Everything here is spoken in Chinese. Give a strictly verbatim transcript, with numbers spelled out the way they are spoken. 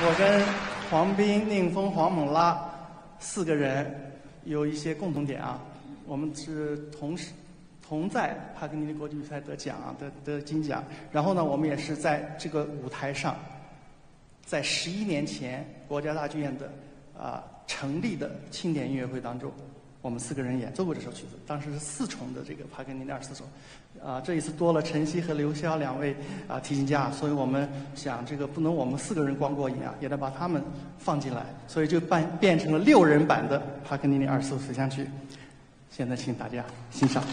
我跟黄斌、宁峰、黄猛拉四个人有一些共同点啊，我们是同时同在帕格尼尼国际比赛得奖啊，得得金奖。然后呢，我们也是在这个舞台上，在十一年前国家大剧院的啊、呃、成立的庆典音乐会当中，我们四个人演奏过这首曲子。当时是四重的这个帕格尼尼二十四首，啊、呃，这一次多了陈曦和刘潇两位啊、呃、提琴家，所以我们想这个不能我们四个人光过瘾啊，也得把他们放进来，所以就办变成了六人版的帕格尼尼二十四随想曲。现在请大家欣赏。